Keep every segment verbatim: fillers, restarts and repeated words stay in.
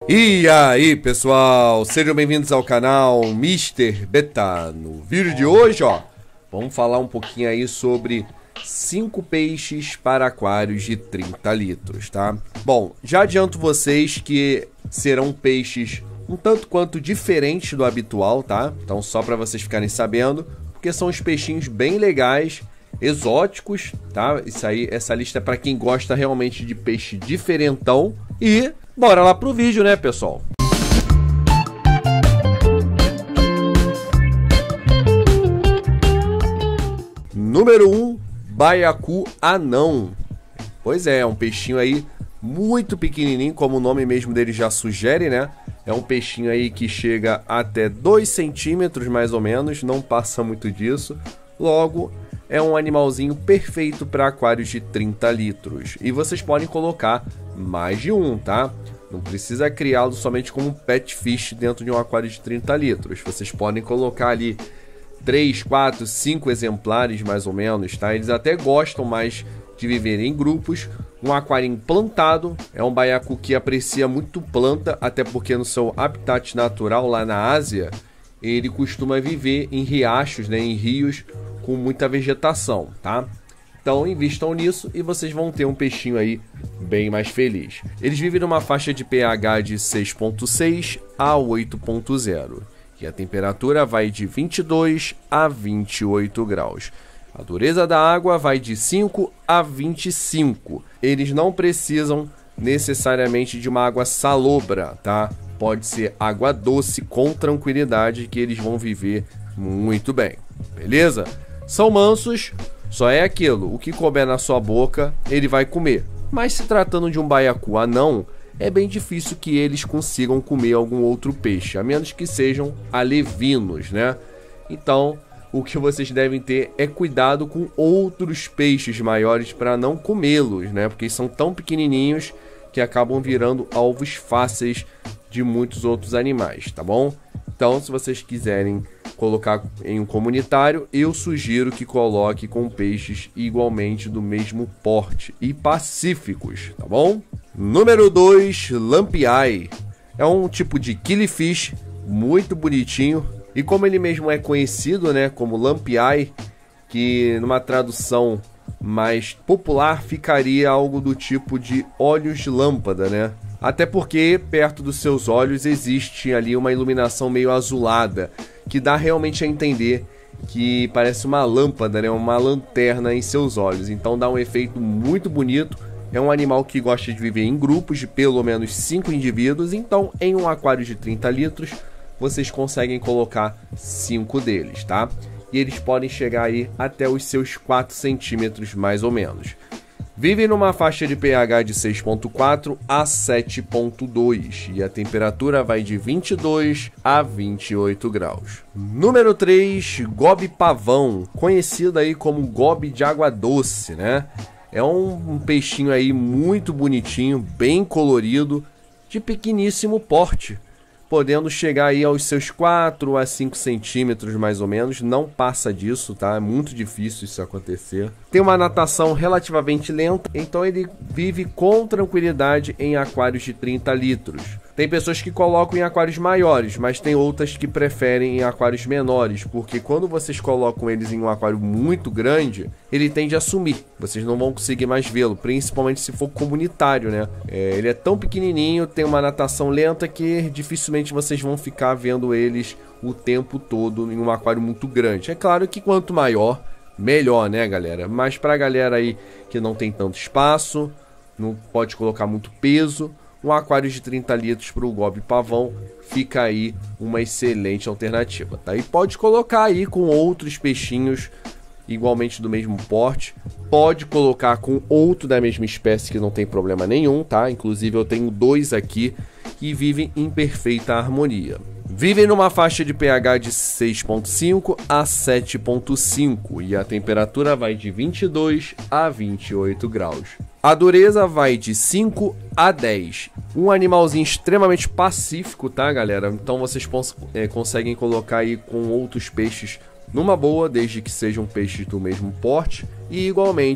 E aí pessoal, sejam bem-vindos ao canal mister Beta. No vídeo de hoje, ó, vamos falar um pouquinho aí sobre cinco peixes para aquários de trinta litros, tá? Bom, já adianto vocês que serão peixes um tanto quanto diferentes do habitual, tá? Então só para vocês ficarem sabendo, porque são uns peixinhos bem legais, exóticos, tá? Isso aí, essa lista é para quem gosta realmente de peixe diferentão. E bora lá pro vídeo, né, pessoal? Número um, baiacu anão. Pois é, é um peixinho aí muito pequenininho, como o nome mesmo dele já sugere, né? É um peixinho aí que chega até dois centímetros mais ou menos, não passa muito disso. Logo, é um animalzinho perfeito para aquários de trinta litros. E vocês podem colocar mais de um, tá? Não precisa criá-lo somente como um pet fish dentro de um aquário de trinta litros. Vocês podem colocar ali três, quatro, cinco exemplares mais ou menos, tá? Eles até gostam mais de viver em grupos. Um aquário plantado, é um baiacu que aprecia muito planta, até porque no seu habitat natural lá na Ásia, ele costuma viver em riachos, né, em rios com muita vegetação, tá? Então invistam nisso e vocês vão ter um peixinho aí bem mais feliz. Eles vivem numa faixa de pH de seis ponto seis a oito ponto zero. E a temperatura vai de vinte e dois a vinte e oito graus. A dureza da água vai de cinco a vinte e cinco. Eles não precisam necessariamente de uma água salobra, tá? Pode ser água doce com tranquilidade que eles vão viver muito bem. Beleza? São mansos, só é aquilo, o que couber na sua boca, ele vai comer. Mas se tratando de um baiacu anão, é bem difícil que eles consigam comer algum outro peixe, a menos que sejam alevinos, né? Então, o que vocês devem ter é cuidado com outros peixes maiores para não comê-los, né? Porque são tão pequenininhos que acabam virando alvos fáceis de muitos outros animais, tá bom? Então, se vocês quiserem colocar em um comunitário, eu sugiro que coloque com peixes igualmente do mesmo porte e pacíficos, tá bom? Número dois, lampiai. É um tipo de killifish muito bonitinho e como ele mesmo é conhecido, né, como lampiai, que numa tradução mais popular ficaria algo do tipo de olhos de lâmpada, né? Até porque perto dos seus olhos existe ali uma iluminação meio azulada, que dá realmente a entender que parece uma lâmpada, né? Uma lanterna em seus olhos. Então dá um efeito muito bonito. É um animal que gosta de viver em grupos de pelo menos cinco indivíduos. Então em um aquário de trinta litros, vocês conseguem colocar cinco deles, tá? E eles podem chegar aí até os seus quatro centímetros mais ou menos. Vivem numa faixa de pH de seis ponto quatro a sete ponto dois e a temperatura vai de vinte e dois a vinte e oito graus. Número três, gobe pavão, conhecido aí como gobe de água doce, né? É um, um peixinho aí muito bonitinho, bem colorido, de pequeníssimo porte, podendo chegar aí aos seus quatro a cinco centímetros mais ou menos, não passa disso, tá? É muito difícil isso acontecer. Tem uma natação relativamente lenta, então ele vive com tranquilidade em aquários de trinta litros. Tem pessoas que colocam em aquários maiores, mas tem outras que preferem em aquários menores, porque quando vocês colocam eles em um aquário muito grande, ele tende a sumir. Vocês não vão conseguir mais vê-lo, principalmente se for comunitário, né? É, ele é tão pequenininho, tem uma natação lenta que dificilmente vocês vão ficar vendo eles o tempo todo em um aquário muito grande. É claro que quanto maior, melhor, né, galera? Mas pra galera aí que não tem tanto espaço, não pode colocar muito peso, um aquário de trinta litros para o gobe pavão fica aí uma excelente alternativa, tá? E pode colocar aí com outros peixinhos igualmente do mesmo porte. Pode colocar com outro da mesma espécie que não tem problema nenhum, tá? Inclusive eu tenho dois aqui que vivem em perfeita harmonia. Vivem numa faixa de pH de seis ponto cinco a sete ponto cinco e a temperatura vai de vinte e dois a vinte e oito graus. A dureza vai de cinco a dez. Um animalzinho extremamente pacífico, tá, galera? Então vocês é, conseguem colocar aí com outros peixes numa boa, desde que sejam peixes do mesmo porte. E igualmente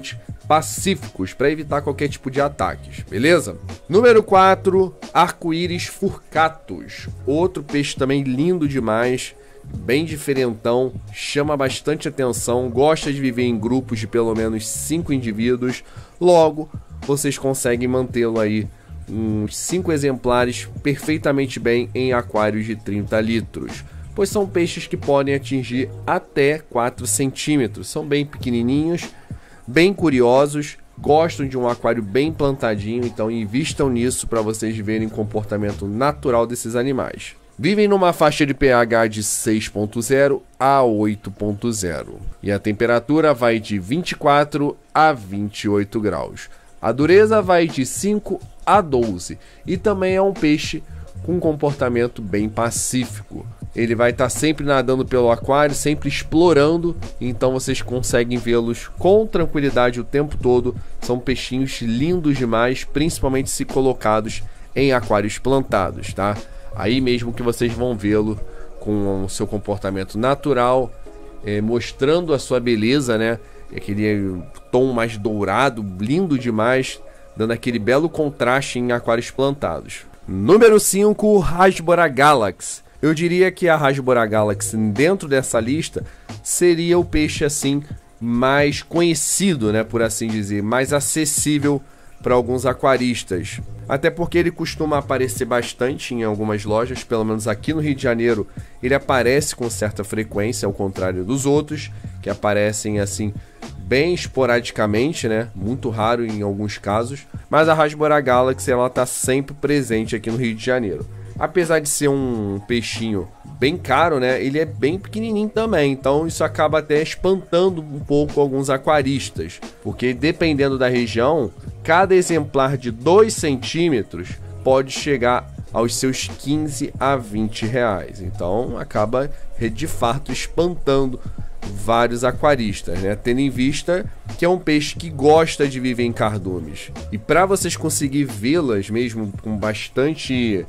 pacíficos para evitar qualquer tipo de ataques, beleza? Número quatro, arco-íris furcatus. Outro peixe também lindo demais, bem diferentão, chama bastante atenção, gosta de viver em grupos de pelo menos cinco indivíduos. Logo, vocês conseguem mantê-lo aí uns cinco exemplares perfeitamente bem em aquários de trinta litros, pois são peixes que podem atingir até quatro centímetros, são bem pequenininhos, bem curiosos, gostam de um aquário bem plantadinho, então invistam nisso para vocês verem o comportamento natural desses animais. Vivem numa faixa de pH de seis ponto zero a oito ponto zero e a temperatura vai de vinte e quatro a vinte e oito graus. A dureza vai de cinco a doze e também é um peixe com um comportamento bem pacífico. Ele vai estar sempre nadando pelo aquário, sempre explorando, então vocês conseguem vê-los com tranquilidade o tempo todo. São peixinhos lindos demais, principalmente se colocados em aquários plantados, tá? Aí mesmo que vocês vão vê-lo com o seu comportamento natural, é, mostrando a sua beleza, né? Aquele tom mais dourado, lindo demais, dando aquele belo contraste em aquários plantados. Número cinco, Rasbora galax. Eu diria que a Rasbora galax dentro dessa lista seria o peixe assim mais conhecido, né, por assim dizer, mais acessível para alguns aquaristas. Até porque ele costuma aparecer bastante em algumas lojas, pelo menos aqui no Rio de Janeiro ele aparece com certa frequência, ao contrário dos outros, que aparecem assim bem esporadicamente, né? Muito raro em alguns casos. Mas a Rasbora galax ela está sempre presente aqui no Rio de Janeiro. Apesar de ser um peixinho bem caro, né? Ele é bem pequenininho também, então isso acaba até espantando um pouco alguns aquaristas, porque dependendo da região, cada exemplar de dois centímetros pode chegar aos seus quinze a vinte reais. Então acaba de fato espantando vários aquaristas, né? Tendo em vista que é um peixe que gosta de viver em cardumes. E para vocês conseguir vê-las mesmo com bastante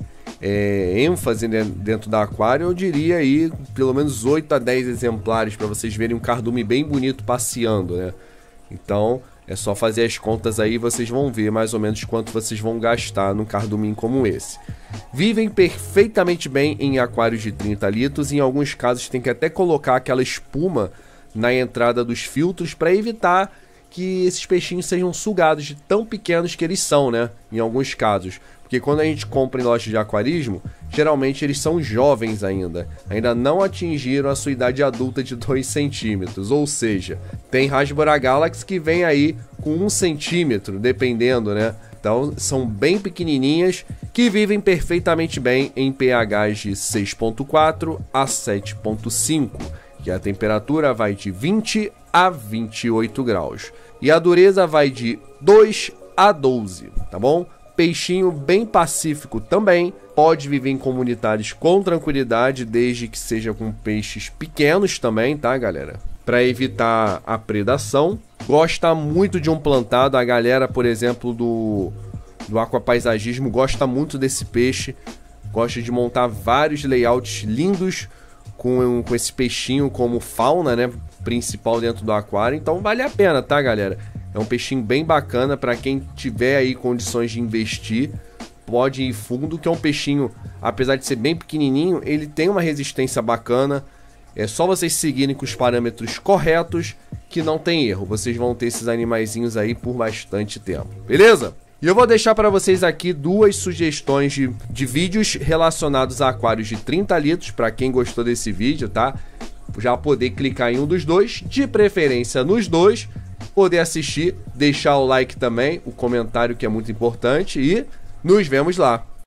é, ênfase dentro da aquário, eu diria aí pelo menos oito a dez exemplares para vocês verem um cardume bem bonito passeando, né? Então é só fazer as contas aí, vocês vão ver mais ou menos quanto vocês vão gastar num carduminho como esse. Vivem perfeitamente bem em aquários de trinta litros, em alguns casos tem que até colocar aquela espuma na entrada dos filtros para evitar que esses peixinhos sejam sugados de tão pequenos que eles são, né? Em alguns casos. Porque quando a gente compra em lojas de aquarismo, geralmente eles são jovens ainda. Ainda não atingiram a sua idade adulta de dois centímetros. Ou seja, tem Rasbora galax que vem aí com um centímetro, dependendo, né? Então são bem pequenininhas que vivem perfeitamente bem em pHs de seis ponto quatro a sete ponto cinco. E a temperatura vai de vinte a vinte e oito graus. E a dureza vai de dois a doze, tá bom? Peixinho bem pacífico também, pode viver em comunitários com tranquilidade, desde que seja com peixes pequenos também, tá, galera? Para evitar a predação. Gosta muito de um plantado, a galera, por exemplo, do, do aquapaisagismo gosta muito desse peixe, gosta de montar vários layouts lindos com, com esse peixinho como fauna, né, principal dentro do aquário, então vale a pena, tá, galera? É um peixinho bem bacana para quem tiver aí condições de investir, pode ir fundo, que é um peixinho, apesar de ser bem pequenininho, ele tem uma resistência bacana. É só vocês seguirem com os parâmetros corretos que não tem erro. Vocês vão ter esses animaizinhos aí por bastante tempo, beleza? E eu vou deixar para vocês aqui duas sugestões de, de vídeos relacionados a aquários de trinta litros, para quem gostou desse vídeo, tá? Já poder clicar em um dos dois, de preferência nos dois, poder assistir, deixar o like também, o comentário que é muito importante e nos vemos lá.